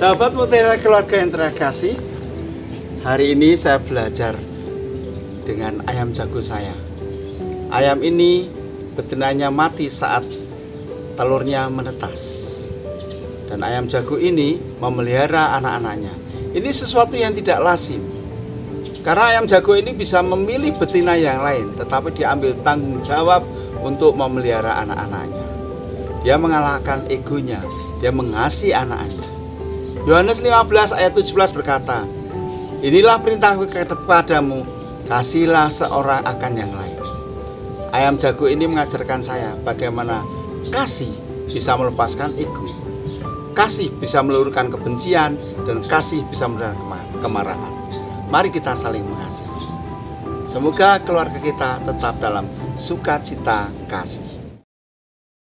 Sahabat Mutiara Keluarga yang terkasih, hari ini saya belajar dengan ayam jago saya. Ayam ini betinanya mati saat telurnya menetas. Dan ayam jago ini memelihara anak-anaknya. Ini sesuatu yang tidak lazim. Karena ayam jago ini bisa memilih betina yang lain, tetapi dia ambil tanggung jawab untuk memelihara anak-anaknya. Dia mengalahkan egonya, dia mengasihi anak-anaknya. Yohanes 15 ayat 17 berkata, "Inilah perintahku kepadamu, kasihilah seorang akan yang lain." Ayam jago ini mengajarkan saya bagaimana kasih bisa melepaskan ego, kasih bisa meluruskan kebencian, dan kasih bisa meredam kemarahan. Mari kita saling mengasihi. Semoga keluarga kita tetap dalam sukacita kasih.